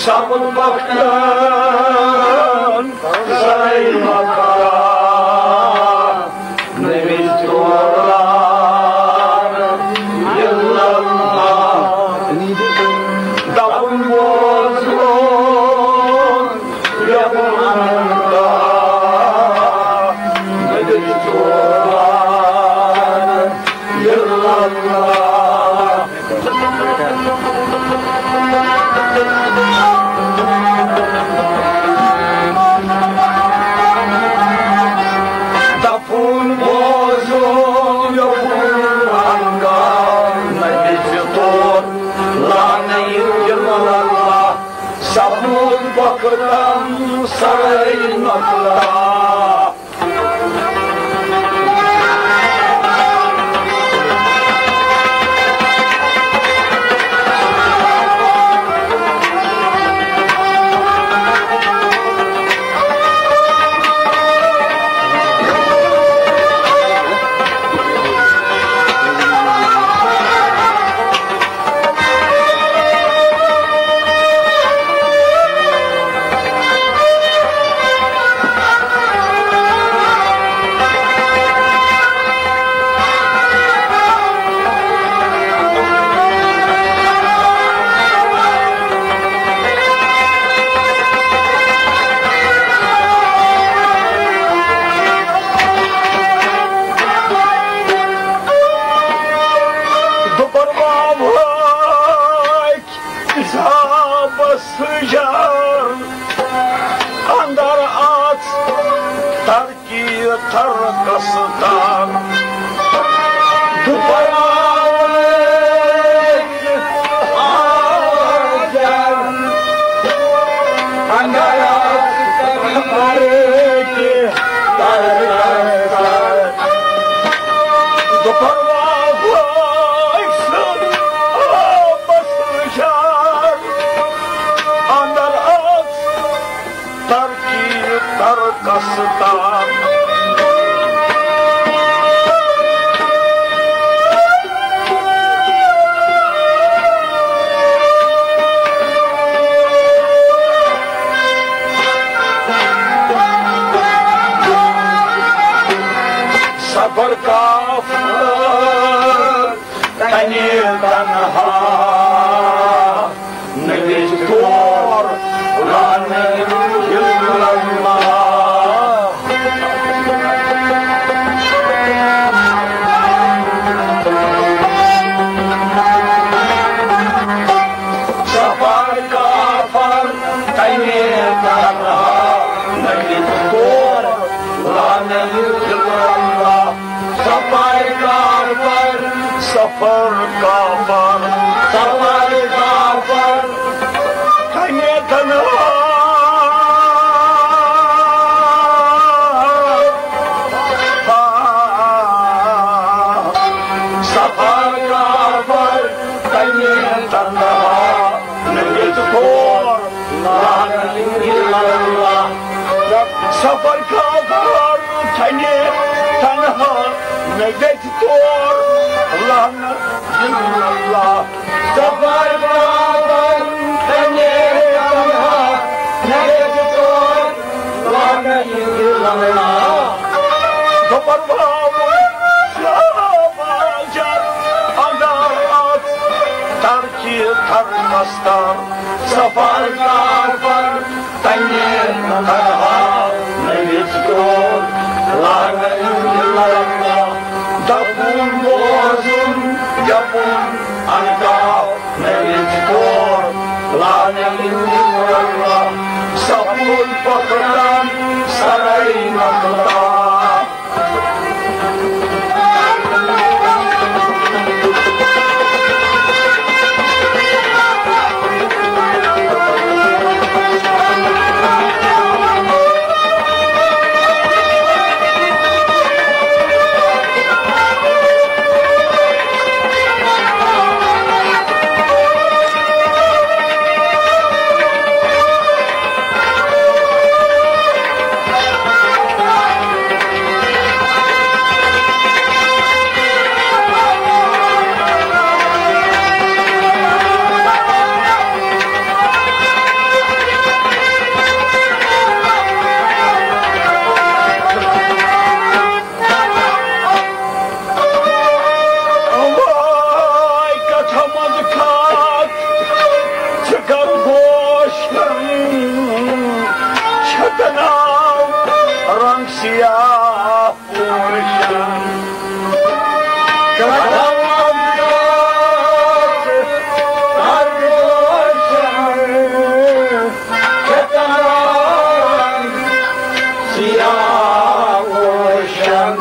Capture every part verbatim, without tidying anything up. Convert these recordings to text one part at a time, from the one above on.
Sabun baktan saymakta ne bitiyorlar yıllarla davul bozgun yapımında ne bitiyorlar yıllarla. Davul bozgun yapımında ne bitiyorlar yıllarla sabun bakırdan saraymakla. Basıcan andar at tarki tarkasından duparak ağacan andar at tarki tarkasından duparak Tarkasından sabır kafir tani tanha ne bitiyor rane yıllarla. Safar kafar, safar kafar, kanye tanha, safar kafar, kanye tanha, nefes kor, lan illallah. Safar kafar, kanye tanha, nefes kor. Allah illallah safar kafir tane tanha ne bitiyor la illallah safar kafir şabacan andar at tarki tarmastan safar kafir tane tanha ne bitiyor la illallah davul bozgun yapın anda ne bitiyor lan illallah sabun bakırdan saraymakla. Çatana rang siyah puşan Katamam göz kardeşim Çatana rang siyah puşan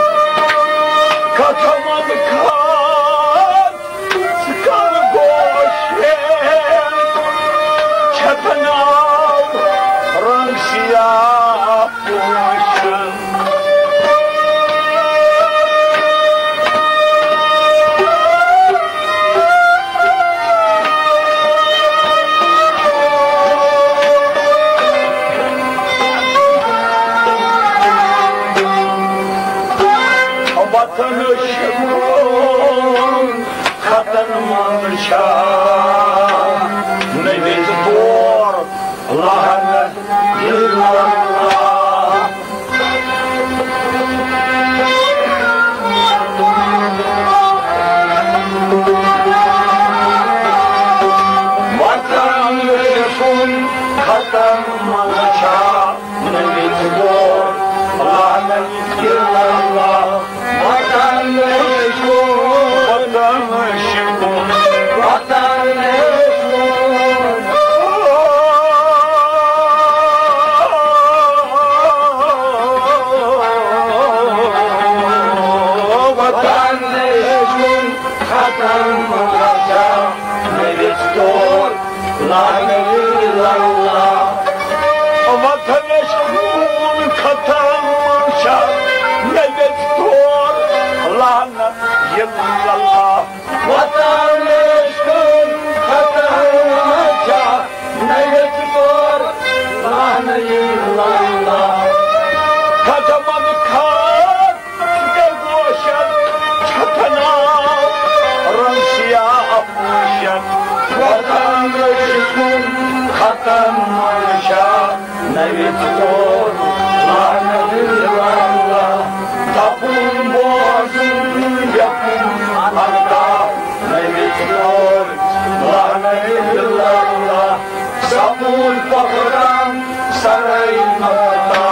Katamam kan sıkar boşen Çatana rang siyah puşan Vatanışım katılmanışa Neviz bor lanet yıllarla Vatanışım katılmanışa Neviz bor lanet yıllarla Vatanışım, vatanışım, vatanışım Vatanışım, katanmaca Nevet doğur, lanillallah Vatanışım, katanmaca Nevet doğur Lanet yıllallah Vatanışkın katanmaca Nevet doğur Lanet yıllallah Katamam kan Sıkar boşan Çatana Ransiya apuşan Vatanışkın katanmaca Nevet doğur Lanet yıllallah Tapun boğazın yapın arda Nevet doğur Lanet yıllarla Sabun bakıran sarayın arda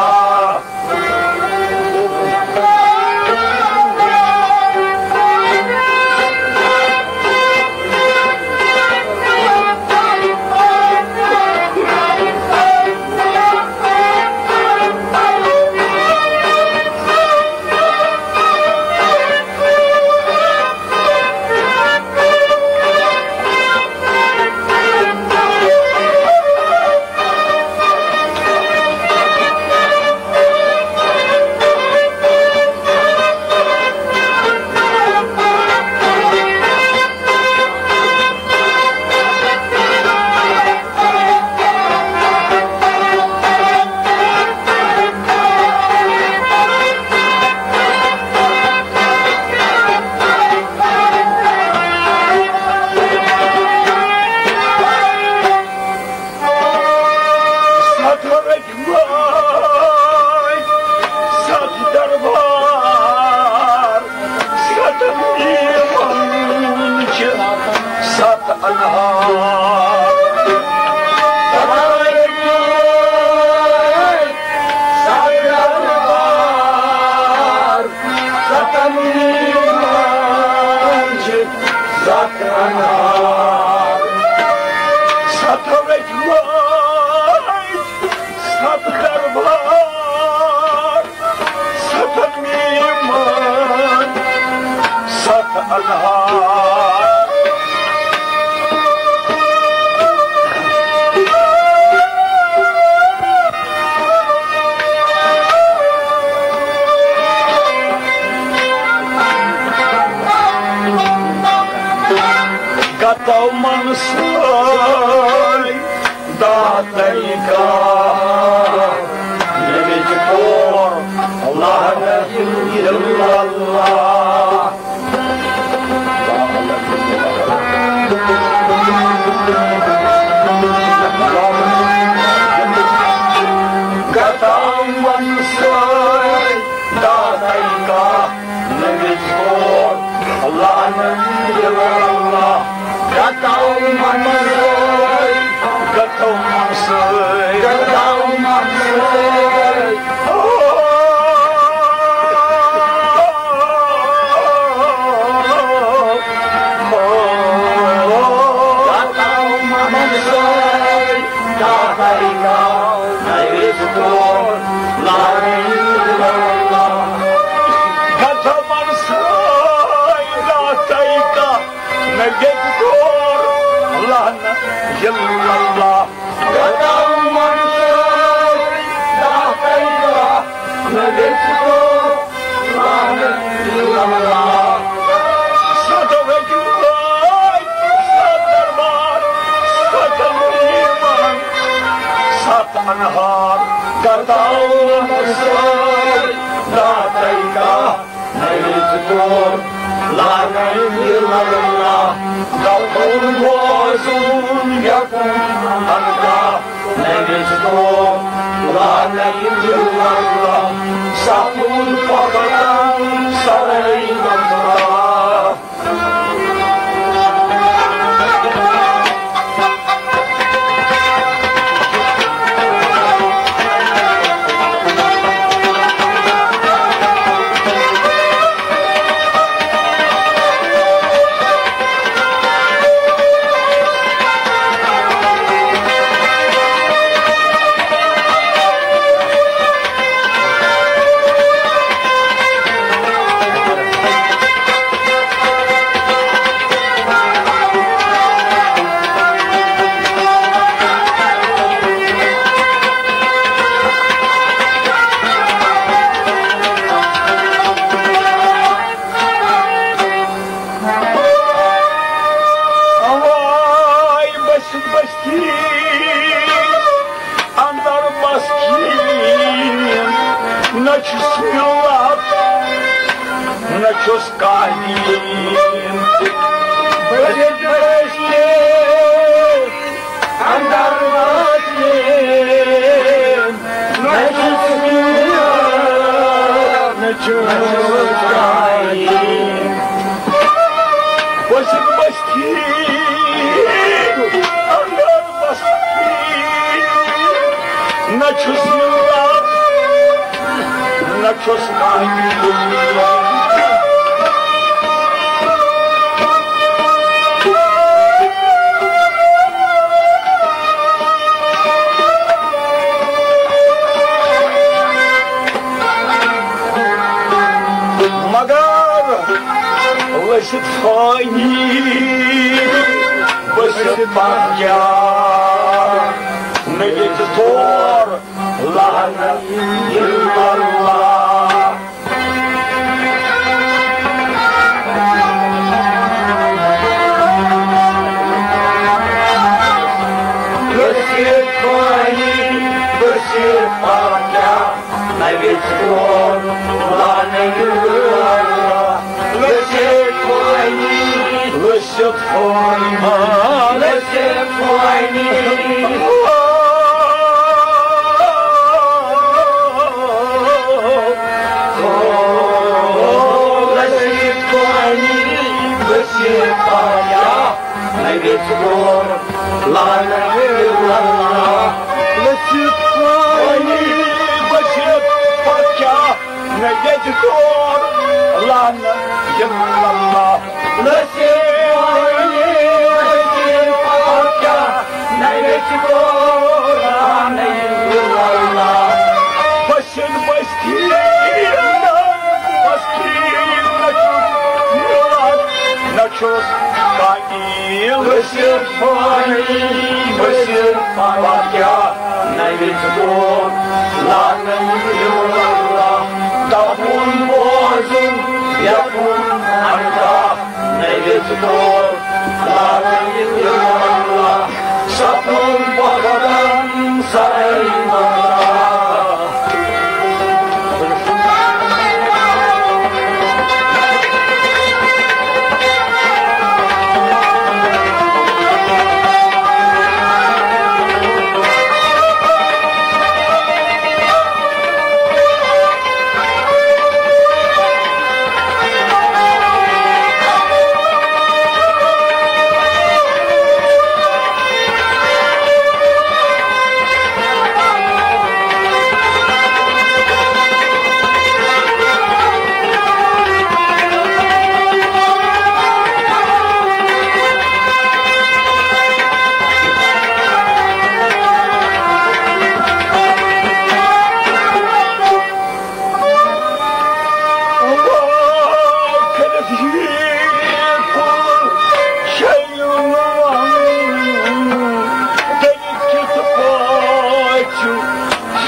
Gatavmansay Dağdayka Nevet doğur Lanet yıllallah Gatavmansay Dağdayka Nevet doğur Lanet yıllallah Gatavmansay Gatavmansay Gatavmansay Taika, Naivistor, Larinda, Kataman Sai, Taika, Naivistor, Lana, Yalla, Kataman Sai, Taika, Naivistor, Lana, Yalla. Anhar Gatau Masai Dataika Naivitor Lanayilala Gatun Wazun Yakun Anta Naivitor Lanayilala Sapun Pagatan Sarai Namra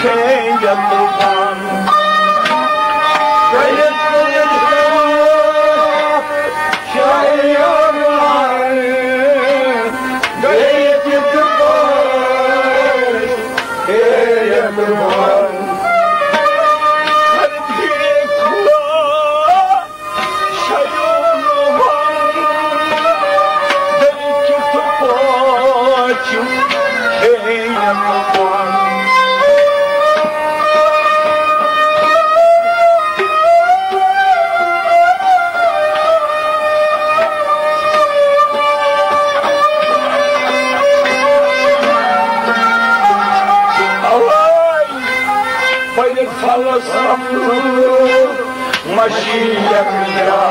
yapıldan Mashiach ya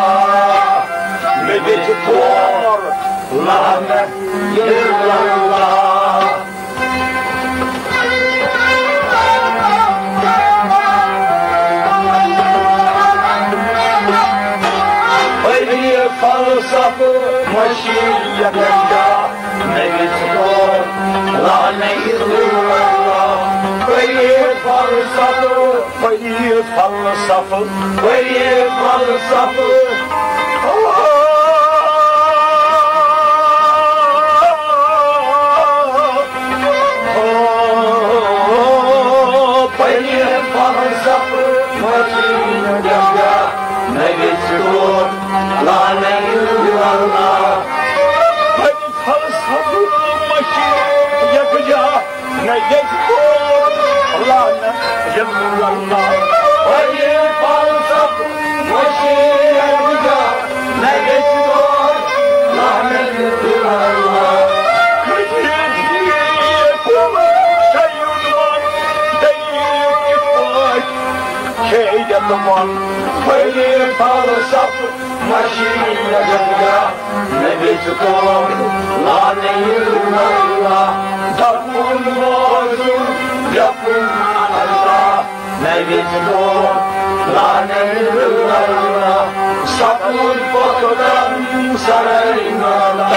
Meditor Lana Yirlallah Haydi falsafı Mashiach ya Meditor Lana Yirlallah Haydi falsafı Haydi falsafı Haydi falsafı Haydi falsafı Mashiach ya Meditor Lana Yirlallah Haydi falsafı Mashiach ya Meditor Lana Yirlallah Haydi falsafı Mashiach ya Meditor Lana Yirlallah Haydi falsafı Mashiach ya Meditor Lana Yirlallah Takun bozun yapın Allah Meditor Lana Yirlallah Sakın fotodan sarayına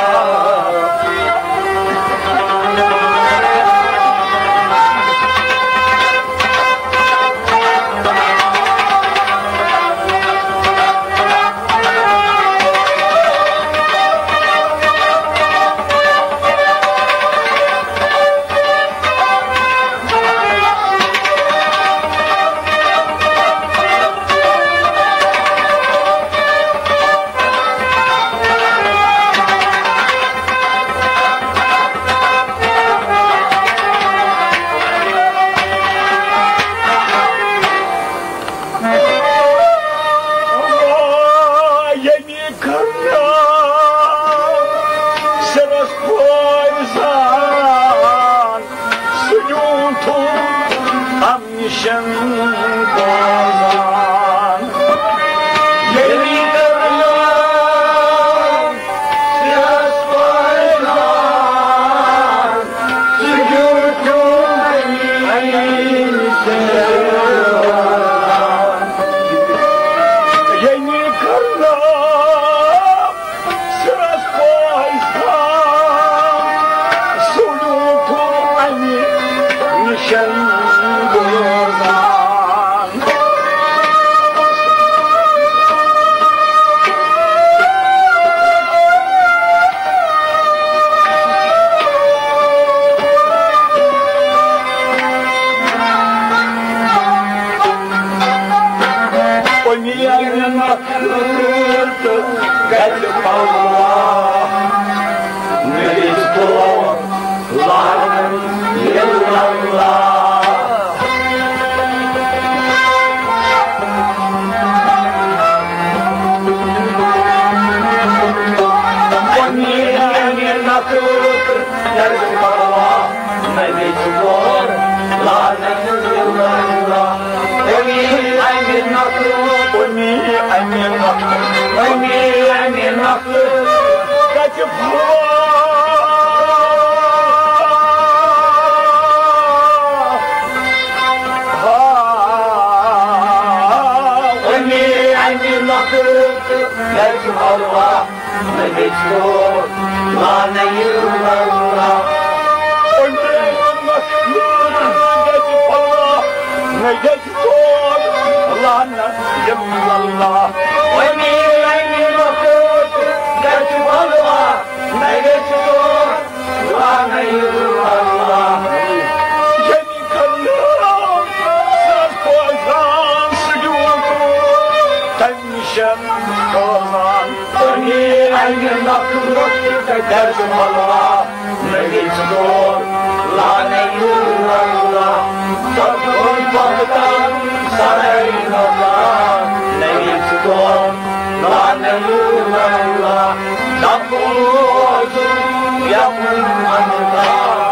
Allah Meditor Lana Yirlallah Önce makbul dedi نجدون لا نجد الله ومين مقود نجد الله نجدون لا نجد الله جميع كلام سأكوزان سجوكم تنشم كوزان ومين مقود نجد الله نجدون لا نجد الله تكون فقطان سرين الله نجدون لا نجد الله نقول يقول الله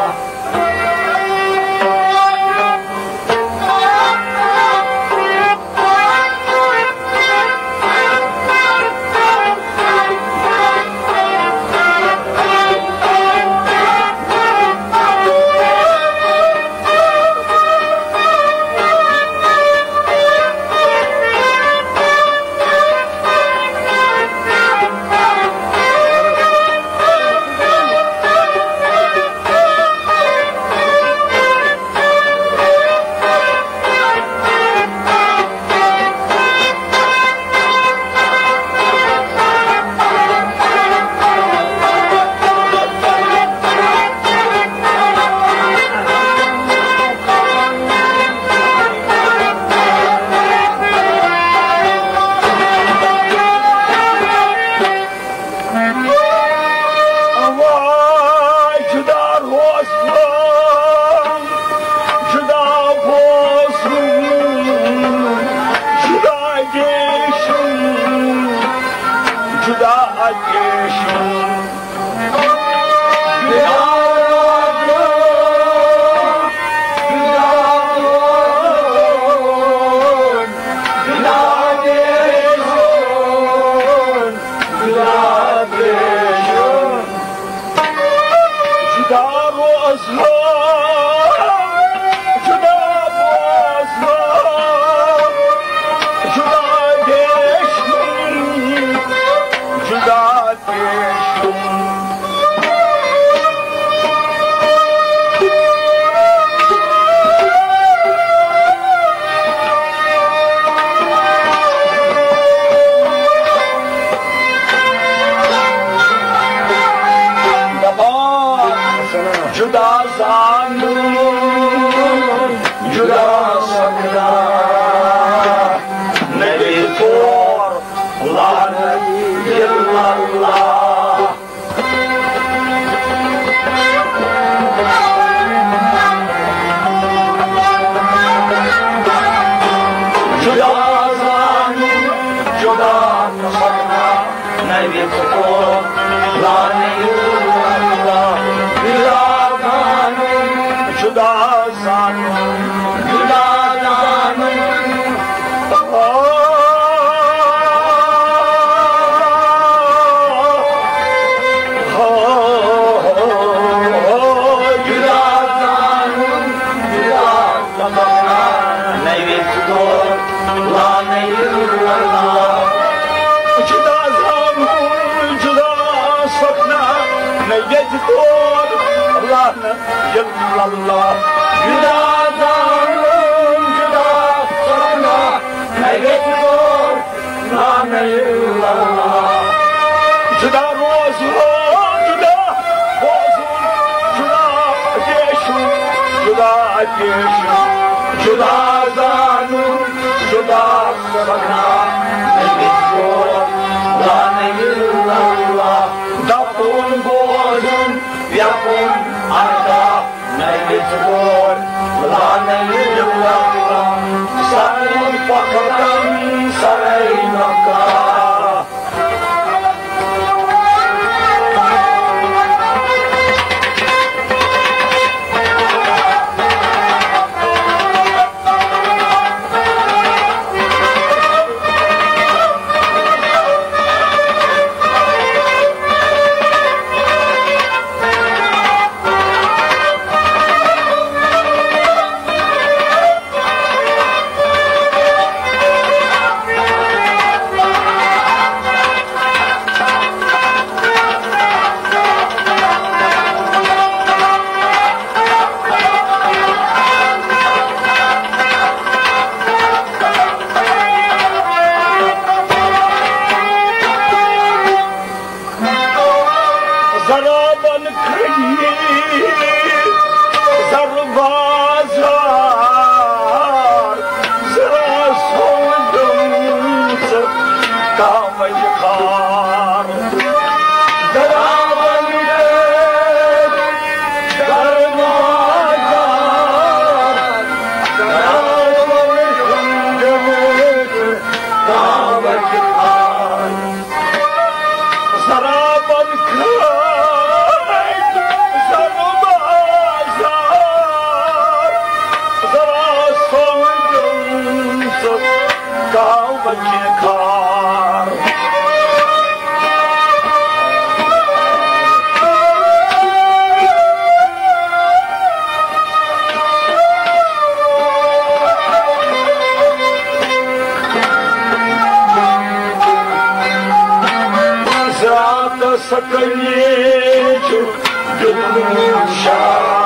Соколечу, душа,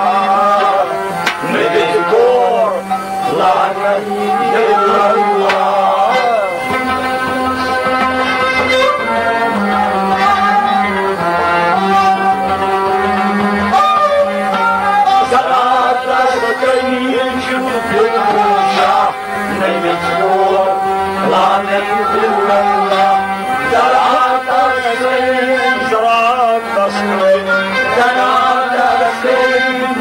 не відкор, ладно, не ладно. Зарата соколечу, душа, не відкор, ладно, не ладно. Зарата Zarata screen, Zarata screen.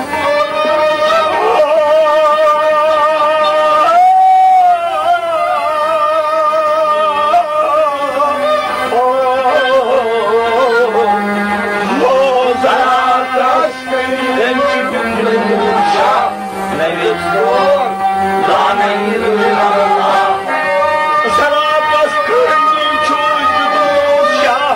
Oh, Zarata screen, and you can do shop. Maybe it's more, Lana, you Zarata screen, you choose to do shop.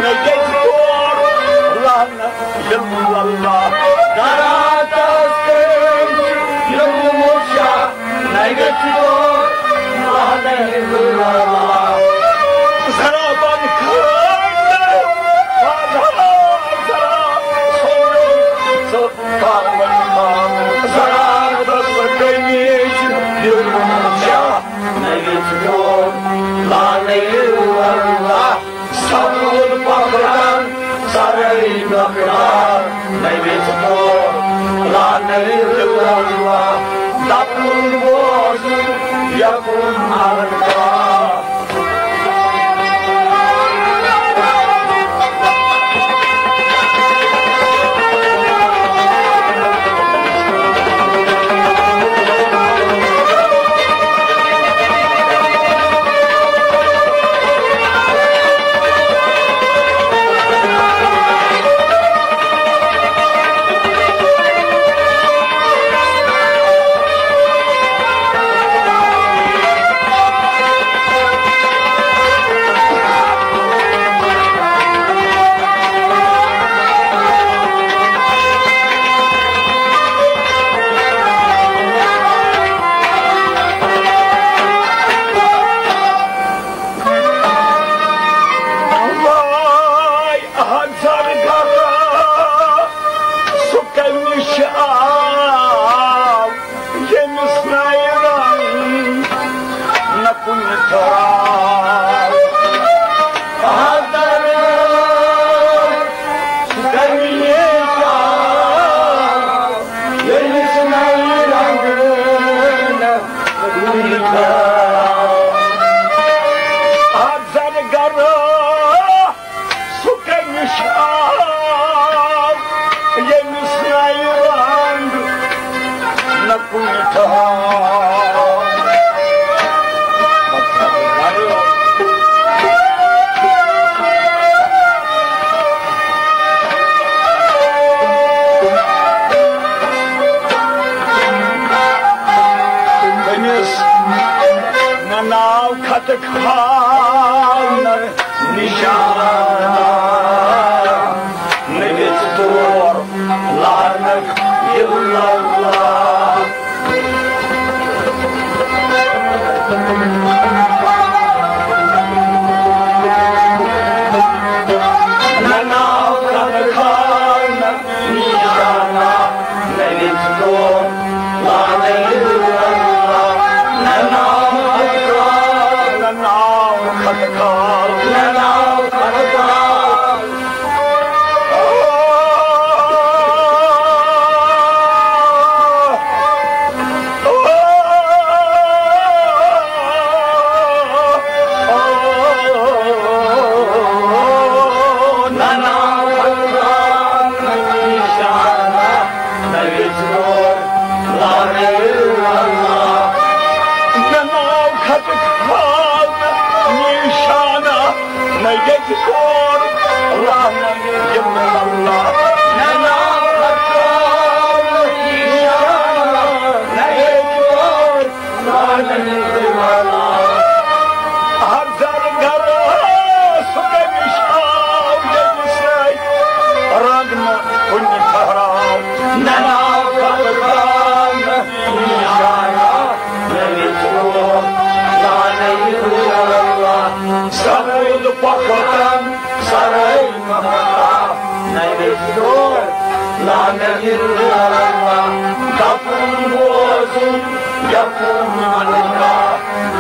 Yallah, Zarata screen, Yallah, Negative, Lana, Yallah, Zaraban Khan, so Zarata screen, Yallah, Negative, Lana, Yallah, Sabul Bakran. Sarai Bakar, maybe it's more. La Nayla, Tapul was Yapun Arka. Allah Amen. Kapın bozun, yapın